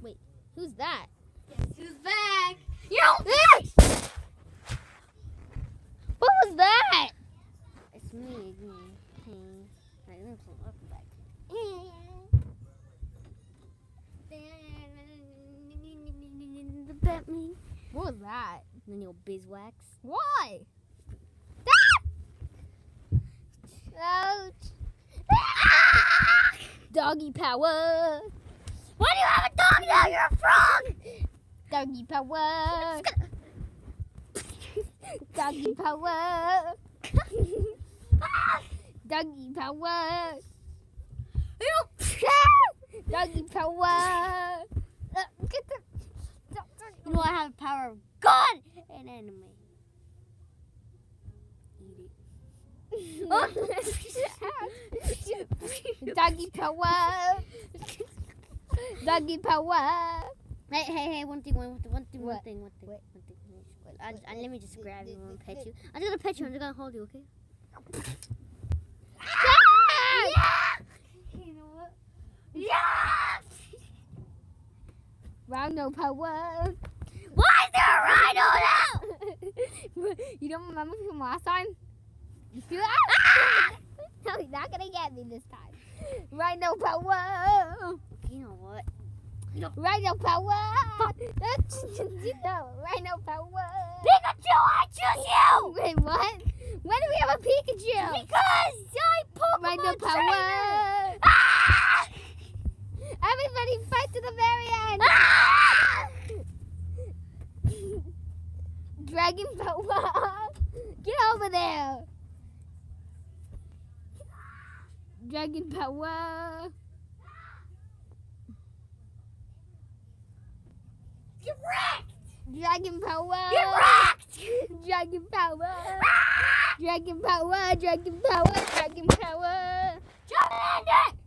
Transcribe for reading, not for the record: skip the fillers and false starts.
Wait, who's that? Guess who's back? What was that? It's me. Right, let me pull up back. What was that? The little beeswax. Why? Ouch. Doggy power. Why do you have a dog now? You're a frog! Doggy power. Doggy power. Doggy power. Doggy power. You know I have the power of God and anime. Eat it. Doggy power. Doggy power. Hey, one thing. Wait. Let me just grab you and pet you. I'm just gonna pet you. I'm just gonna hold you, okay? Yeah! You know what? Yeah! Rhino power. Why is there a rhino now? You don't remember from last time? You feel that? No, he's not gonna get me this time. Rhino power. You know what? Rhino power. Rhino power. Pikachu, I choose you! Wait, what? When do we have a Pikachu? Because I Pokemon Rhino power. Ah! Everybody fight to the very end. Ah! Dragon power. Get over there. Dragon power. Get wrecked! Dragon power. Get wrecked! Dragon power. Ah! Dragon power. Dragon power. Dragon power. Charmander!